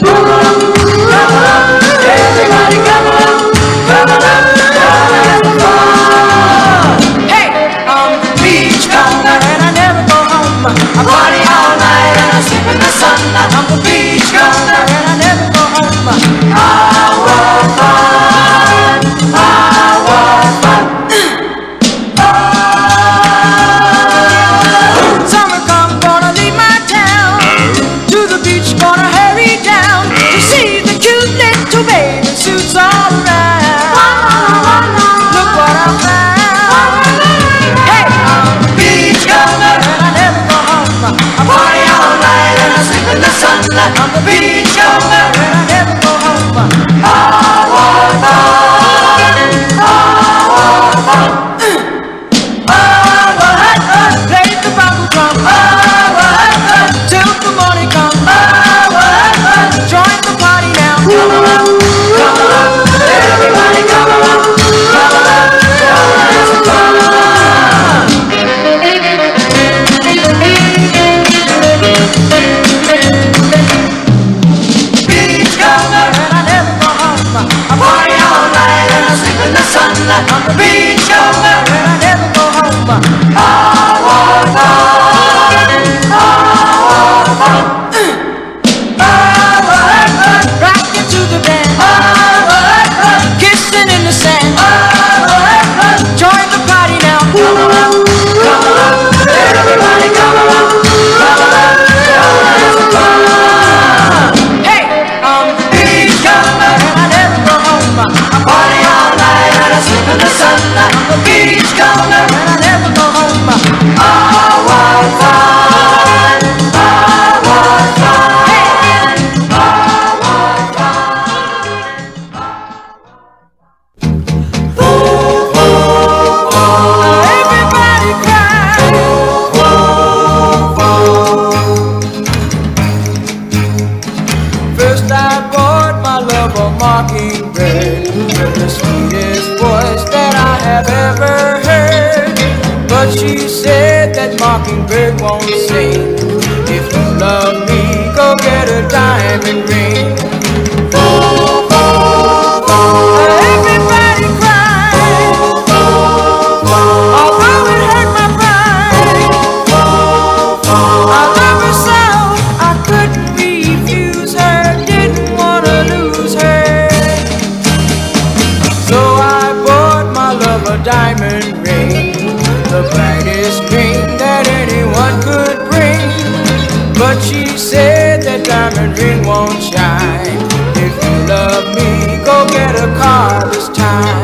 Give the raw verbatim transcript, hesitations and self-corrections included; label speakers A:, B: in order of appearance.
A: come along, come along, everybody come along, come along, come have fun. Hey, I'm the beachcomber and I never go home. I party all night and I sleep in the sun. I'm the beachcomber and I never go home. Our fun, our fun. Summer come, gonna leave my town. To the beach, gonna hurry down to see the cute little bathing suits all around. Look what I found. Hey, I'm the beachcomber and I never go home. I party all night and I sleep in the sunlight. I'm the beachcomber and I never go home. Our fun, our fun. Play the bubble drum. Till the morning comes. Join the party now. Come along, come along, everybody come along, come along, come have some fun. Beachcomber and I never go home. I party all night and I sleep in the sunlight. I'm the beachcomber and I never go home. Our fun, our fun. Rocking to the band, kissing in the sand. Join the party now. Come along, come along, everybody come along, come along, come have some fun. Hey, I'm the beachcomber and I never go home. I party all night and I sleep in the sunlight. I'm the beachcomber and I never go home. Our fun, our fun. First I bought my love a mockingbird with the sweetest voice that I have ever heard. But she said that mockingbird won't sing. If you love me, go get a diamond ring. Everybody cried, although it hurt my pride. I love her so I couldn't refuse her, didn't wanna lose her. So I bought my love a diamond ring, the brightest ring that anyone could bring. But she said that diamond ring won't shine. If you love me, go get a car this time.